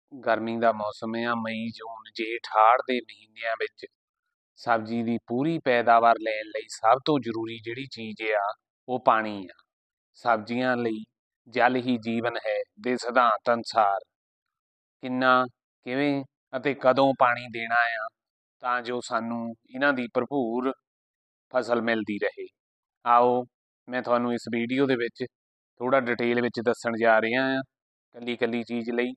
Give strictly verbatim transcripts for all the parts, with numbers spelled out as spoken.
ਗਰਮੀ ਦਾ ਮੌਸਮ ਆ, ਮਈ ਜੂਨ ਜੇਠ ਹਾੜ ਦੇ ਮਹੀਨਿਆਂ ਵਿੱਚ ਸਬਜ਼ੀ ਦੀ ਪੂਰੀ ਪੈਦਾਵਾਰ ਲੈਣ ਲਈ ਸਭ ਤੋਂ ਜ਼ਰੂਰੀ ਜਿਹੜੀ ਚੀਜ਼ ਆ ਉਹ ਪਾਣੀ ਆ। ਸਬਜ਼ੀਆਂ ਲਈ ਜਲ ਹੀ ਜੀਵਨ ਹੈ ਦੇ ਸਿਧਾਂਤ ਅਨੁਸਾਰ ਕਿੰਨਾ, ਕਿਵੇਂ ਅਤੇ ਕਦੋਂ ਪਾਣੀ ਦੇਣਾ ਆ ਤਾਂ ਜੋ ਸਾਨੂੰ ਇਹਨਾਂ ਦੀ ਭਰਪੂਰ ਫਸਲ ਮਿਲਦੀ ਰਹੇ। ਆਓ ਮੈਂ ਤੁਹਾਨੂੰ ਇਸ ਵੀਡੀਓ ਦੇ ਵਿੱਚ ਥੋੜ੍ਹਾ ਡਿਟੇਲ ਵਿੱਚ ਦੱਸਣ ਜਾ ਰਿਹਾ ਹਾਂ ਇਕੱਲੀ ਇਕੱਲੀ ਚੀਜ਼ ਲਈ।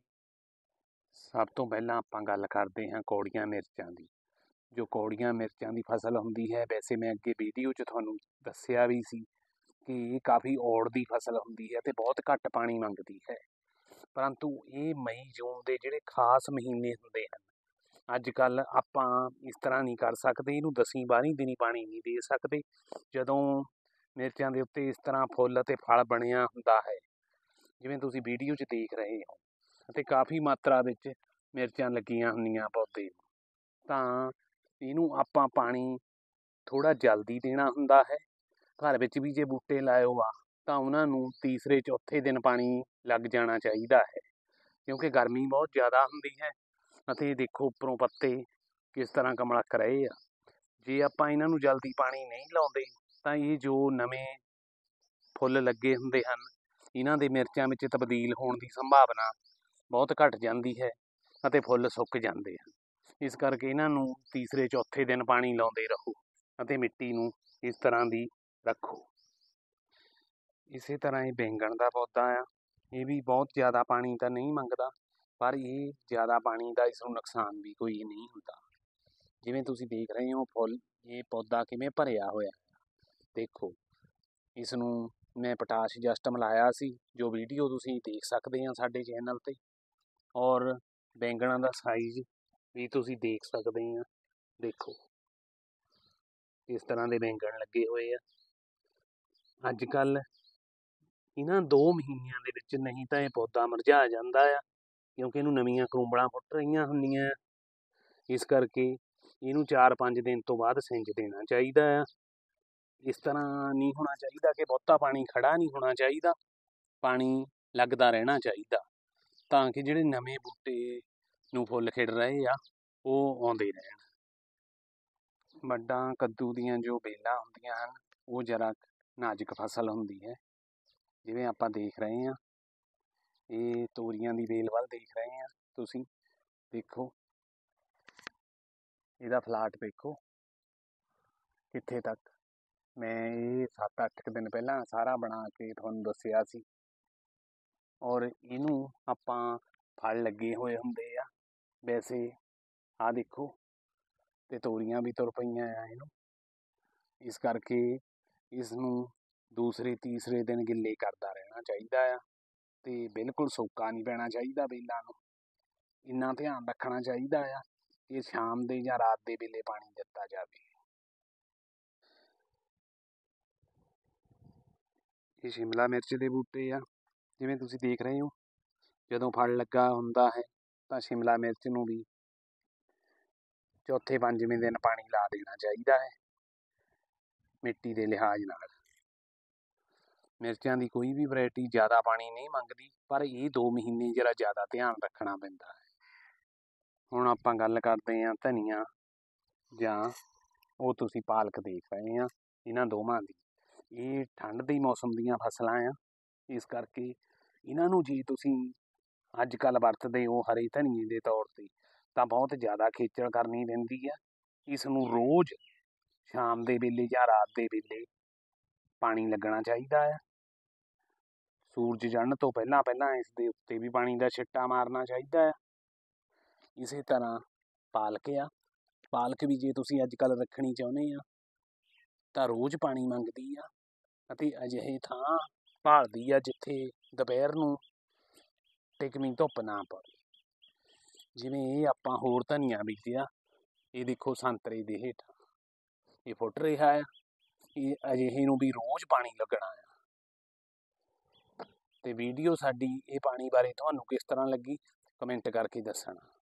ਸਭ ਤੋਂ ਪਹਿਲਾਂ ਆਪਾਂ ਗੱਲ ਕਰਦੇ ਹਾਂ ਕੌੜੀਆਂ ਮਿਰਚਾਂ ਦੀ। ਜੋ ਕੌੜੀਆਂ ਮਿਰਚਾਂ ਦੀ ਫਸਲ ਹੁੰਦੀ ਹੈ, ਵੈਸੇ ਮੈਂ ਅੱਗੇ ਵੀਡੀਓ 'ਚ ਤੁਹਾਨੂੰ ਦੱਸਿਆ ਵੀ ਸੀ ਕਿ ਇਹ ਕਾਫੀ ਔੜ ਦੀ ਫਸਲ ਹੁੰਦੀ ਹੈ ਅਤੇ ਬਹੁਤ ਘੱਟ ਪਾਣੀ ਮੰਗਦੀ ਹੈ, ਪਰੰਤੂ ਇਹ ਮਈ ਜੂਨ ਦੇ ਜਿਹੜੇ ਖਾਸ ਮਹੀਨੇ ਹੁੰਦੇ ਹਨ। ਅੱਜ ਕੱਲ੍ਹ ਆਪਾਂ ਇਸ ਤਰ੍ਹਾਂ ਨਹੀਂ ਕਰ ਸਕਦੇ, ਇਹਨੂੰ ਦਸੀਂ ਬਾਰ੍ਹਾਂ ਦਿਨੀ ਪਾਣੀ ਨਹੀਂ ਦੇ ਸਕਦੇ। ਜਦੋਂ ਮਿਰਚਾਂ ਦੇ ਉੱਤੇ ਇਸ ਤਰ੍ਹਾਂ ਫੁੱਲ ਅਤੇ ਫਲ ਬਣਿਆ ਹੁੰਦਾ ਹੈ, ਜਿਵੇਂ ਤੁਸੀਂ ਵੀਡੀਓ 'ਚ ਦੇਖ ਰਹੇ ਹੋ, ਅਤੇ ਕਾਫੀ ਮਾਤਰਾ ਵਿੱਚ ਮਿਰਚਾਂ ਲੱਗੀਆਂ ਹੁੰਦੀਆਂ ਪੌਦੇ ਨੂੰ, ਤਾਂ ਇਹਨੂੰ ਆਪਾਂ ਪਾਣੀ ਥੋੜ੍ਹਾ ਜਲਦੀ ਦੇਣਾ ਹੁੰਦਾ ਹੈ। ਘਰ ਵਿੱਚ ਵੀ ਜੇ ਬੂਟੇ ਲਾਇਓ ਆ ਤਾਂ ਉਹਨਾਂ ਨੂੰ ਤੀਸਰੇ ਚੌਥੇ ਦਿਨ ਪਾਣੀ ਲੱਗ ਜਾਣਾ ਚਾਹੀਦਾ ਹੈ, ਕਿਉਂਕਿ ਗਰਮੀ ਬਹੁਤ ਜ਼ਿਆਦਾ ਹੁੰਦੀ ਹੈ ਅਤੇ ਦੇਖੋ ਉੱਪਰੋਂ ਪੱਤੇ ਕਿਸ ਤਰ੍ਹਾਂ ਕਮਲਕ ਰਹੇ ਆ। ਜੇ ਆਪਾਂ ਇਹਨਾਂ ਨੂੰ ਜਲਦੀ ਪਾਣੀ ਨਹੀਂ ਲਾਉਂਦੇ ਤਾਂ ਇਹ ਜੋ ਨਵੇਂ ਫੁੱਲ ਲੱਗੇ ਹੁੰਦੇ ਹਨ, ਇਹਨਾਂ ਦੇ ਮਿਰਚਾਂ ਵਿੱਚ ਤਬਦੀਲ ਹੋਣ ਦੀ ਸੰਭਾਵਨਾ ਬਹੁਤ ਘੱਟ ਜਾਂਦੀ ਹੈ ਅਤੇ ਫੁੱਲ ਸੁੱਕ ਜਾਂਦੇ ਹਨ। ਇਸ ਕਰਕੇ ਇਹਨਾਂ ਨੂੰ ਤੀਸਰੇ ਚੌਥੇ ਦਿਨ ਪਾਣੀ ਲਾਉਂਦੇ ਰਹੋ ਅਤੇ ਮਿੱਟੀ ਨੂੰ ਇਸ ਤਰ੍ਹਾਂ ਦੀ ਰੱਖੋ। ਇਸੇ ਤਰ੍ਹਾਂ ਇਹ ਬੈਂਗਣ ਦਾ ਪੌਦਾ ਆ, ਇਹ ਵੀ ਬਹੁਤ ਜ਼ਿਆਦਾ ਪਾਣੀ ਤਾਂ ਨਹੀਂ ਮੰਗਦਾ, ਪਰ ਇਹ ਜ਼ਿਆਦਾ ਪਾਣੀ ਦਾ ਇਸ ਨੂੰ ਨੁਕਸਾਨ ਵੀ ਕੋਈ ਨਹੀਂ ਹੁੰਦਾ। ਜਿਵੇਂ ਤੁਸੀਂ ਦੇਖ ਰਹੇ ਹੋ ਫੁੱਲ, ਇਹ ਪੌਦਾ ਕਿਵੇਂ ਭਰਿਆ ਹੋਇਆ, ਦੇਖੋ। ਇਸ ਨੂੰ ਮੈਂ ਪੋਟਾਸ਼ ਜਸਟ ਮਿਲਾਇਆ ਸੀ, ਜੋ ਵੀਡੀਓ ਤੁਸੀਂ ਦੇਖ ਸਕਦੇ ਆ ਸਾਡੇ ਚੈਨਲ 'ਤੇ। ਔਰ ਬੈਂਗਣਾਂ ਦਾ ਸਾਈਜ਼ ਵੀ ਤੁਸੀਂ ਦੇਖ ਸਕਦੇ ਆ, ਦੇਖੋ ਇਸ ਤਰ੍ਹਾਂ ਦੇ ਬੈਂਗਣ ਲੱਗੇ ਹੋਏ ਆ। ਅੱਜ ਕੱਲ੍ਹ ਇਹਨਾਂ ਦੋ ਮਹੀਨਿਆਂ ਦੇ ਵਿੱਚ ਨਹੀਂ ਤਾਂ ਇਹ ਪੌਦਾ ਮੁਰਝਾ ਜਾਂਦਾ ਆ, ਕਿਉਂਕਿ ਇਹਨੂੰ ਨਵੀਆਂ ਕਰੂੰਬਲਾਂ ਫੁੱਟ ਰਹੀਆਂ ਹੁੰਦੀਆਂ। ਇਸ ਕਰਕੇ ਇਹਨੂੰ ਚਾਰ ਪੰਜ ਦਿਨ ਤੋਂ ਬਾਅਦ ਸਿੰਜ ਦੇਣਾ ਚਾਹੀਦਾ ਆ। ਇਸ ਤਰ੍ਹਾਂ ਨਹੀਂ ਹੋਣਾ ਚਾਹੀਦਾ ਕਿ ਬਹੁਤਾ ਪਾਣੀ ਖੜ੍ਹਾ ਨਹੀਂ ਹੋਣਾ ਚਾਹੀਦਾ, ਪਾਣੀ ਲੱਗਦਾ ਰਹਿਣਾ ਚਾਹੀਦਾ, ਤਾਂ ਕਿ ਜਿਹੜੇ ਨਵੇਂ ਬੂਟੇ ਨੂੰ ਫੁੱਲ ਖਿੜ ਰਹੇ ਆ ਉਹ ਆਉਂਦੇ ਰਹਿਣ। ਵੱਡਾਂ ਕੱਦੂ ਦੀਆਂ ਜੋ ਵੇਲਾਂ ਹੁੰਦੀਆਂ ਹਨ ਉਹ ਜ਼ਰਾ ਨਾਜ਼ੁਕ ਫਸਲ ਹੁੰਦੀ ਹੈ। ਜਿਵੇਂ ਆਪਾਂ ਦੇਖ ਰਹੇ ਹਾਂ, ਇਹ ਤੋਰੀਆਂ ਦੀ ਵੇਲ ਵੱਲ ਦੇਖ ਰਹੇ ਹਾਂ ਤੁਸੀਂ, ਦੇਖੋ ਇਹਦਾ ਫਲਾਟ ਦੇਖੋ ਕਿੱਥੇ ਤੱਕ। ਮੈਂ ਇਹ ਸੱਤ ਅੱਠ ਕੁ ਦਿਨ ਪਹਿਲਾਂ ਸਾਰਾ ਬਣਾ ਕੇ ਤੁਹਾਨੂੰ ਦੱਸਿਆ ਸੀ। ਔਰ ਇਹਨੂੰ ਆਪਾਂ ਫਲ ਲੱਗੇ ਹੋਏ ਹੁੰਦੇ ਆ ਵੈਸੇ, ਆਹ ਦੇਖੋ, ਅਤੇ ਤੋਰੀਆਂ ਵੀ ਤੁਰ ਪਈਆਂ ਆ ਇਹਨੂੰ। ਇਸ ਕਰਕੇ ਇਸ ਨੂੰ ਦੂਸਰੇ ਤੀਸਰੇ ਦਿਨ ਗਿੱਲੇ ਕਰਦਾ ਰਹਿਣਾ ਚਾਹੀਦਾ ਆ, ਅਤੇ ਬਿਲਕੁਲ ਸੋਕਾ ਨਹੀਂ ਪੈਣਾ ਚਾਹੀਦਾ ਵੇਲਾਂ ਨੂੰ। ਇੰਨਾ ਧਿਆਨ ਰੱਖਣਾ ਚਾਹੀਦਾ ਆ ਕਿ ਸ਼ਾਮ ਦੇ ਜਾਂ ਰਾਤ ਦੇ ਵੇਲੇ ਪਾਣੀ ਦਿੱਤਾ ਜਾਵੇ। ਇਹ ਸ਼ਿਮਲਾ ਮਿਰਚ ਦੇ ਬੂਟੇ ਆ, ਜਿਵੇਂ ਤੁਸੀਂ ਦੇਖ ਰਹੇ ਹੋ। ਜਦੋਂ ਫਲ ਲੱਗਾ ਹੁੰਦਾ ਹੈ ਤਾਂ ਸ਼ਿਮਲਾ ਮਿਰਚ ਨੂੰ ਵੀ ਚੌਥੇ ਪੰਜਵੇਂ ਦਿਨ ਪਾਣੀ ਲਾ ਦੇਣਾ ਚਾਹੀਦਾ ਹੈ ਮਿੱਟੀ ਦੇ ਲਿਹਾਜ਼ ਨਾਲ। ਮਿਰਚਾਂ ਦੀ ਕੋਈ ਵੀ ਵੈਰਾਇਟੀ ਜ਼ਿਆਦਾ ਪਾਣੀ ਨਹੀਂ ਮੰਗਦੀ, ਪਰ ਇਹ ਦੋ ਮਹੀਨੇ ਜ਼ਰਾ ਜ਼ਿਆਦਾ ਧਿਆਨ ਰੱਖਣਾ ਪੈਂਦਾ ਹੈ। ਹੁਣ ਆਪਾਂ ਗੱਲ ਕਰਦੇ ਹਾਂ ਧਨੀਆ, ਜਾਂ ਉਹ ਤੁਸੀਂ ਪਾਲਕ ਦੇਖ ਰਹੇ ਆ, ਇਹਨਾਂ ਦੋਵਾਂ ਦੀ। ਇਹ ਠੰਡ ਦੇ ਮੌਸਮ ਦੀਆਂ ਫਸਲਾਂ ਆ, ਇਸ ਕਰਕੇ ਇਹਨਾਂ ਨੂੰ ਜੇ ਤੁਸੀਂ ਅੱਜ ਕੱਲ੍ਹ ਵਰਤਦੇ ਹੋ ਹਰੇ ਧਨੀਏ ਦੇ ਤੌਰ 'ਤੇ ਤਾਂ ਬਹੁਤ ਜ਼ਿਆਦਾ ਖੇਚਲ ਕਰਨੀ ਪੈਂਦੀ ਆ। ਇਸ ਨੂੰ ਰੋਜ਼ ਸ਼ਾਮ ਦੇ ਵੇਲੇ ਜਾਂ ਰਾਤ ਦੇ ਵੇਲੇ ਪਾਣੀ ਲੱਗਣਾ ਚਾਹੀਦਾ ਆ। ਸੂਰਜ ਚੜ੍ਹਨ ਤੋਂ ਪਹਿਲਾਂ ਪਹਿਲਾਂ ਇਸ ਦੇ ਉੱਤੇ ਵੀ ਪਾਣੀ ਦਾ ਛਿੱਟਾ ਮਾਰਨਾ ਚਾਹੀਦਾ ਆ। ਇਸੇ ਤਰ੍ਹਾਂ ਪਾਲਕ ਆ, ਪਾਲਕ ਵੀ ਜੇ ਤੁਸੀਂ ਅੱਜ ਕੱਲ੍ਹ ਰੱਖਣੀ ਚਾਹੁੰਦੇ ਆ ਤਾਂ ਰੋਜ਼ ਪਾਣੀ ਮੰਗਦੀ ਆ, ਅਤੇ ਅਜਿਹੇ ਥਾਂ ਭਾਲਦੀ ਆ ਜਿੱਥੇ ਦੁਪਹਿਰ ਨੂੰ ਟਿਕਵੀਂ ਧੁੱਪ ਨਾ ਪਵੇ। ਜਿਵੇਂ ਇਹ ਆਪਾਂ ਹੋਰ ਧਨੀਆ ਬੀਜਿਆ, ਇਹ ਦੇਖੋ ਸੰਤਰੇ ਦੇ ਹੇਠਾਂ ਇਹ ਫੁੱਟ ਰਿਹਾ ਆ, ਇਹ ਅਜਿਹੇ ਨੂੰ ਵੀ ਰੋਜ਼ ਪਾਣੀ ਲੱਗਣਾ ਆ। ਅਤੇ ਵੀਡੀਓ ਸਾਡੀ ਇਹ ਪਾਣੀ ਬਾਰੇ ਤੁਹਾਨੂੰ ਕਿਸ ਤਰ੍ਹਾਂ ਲੱਗੀ, ਕਮੈਂਟ ਕਰਕੇ ਦੱਸਣਾ।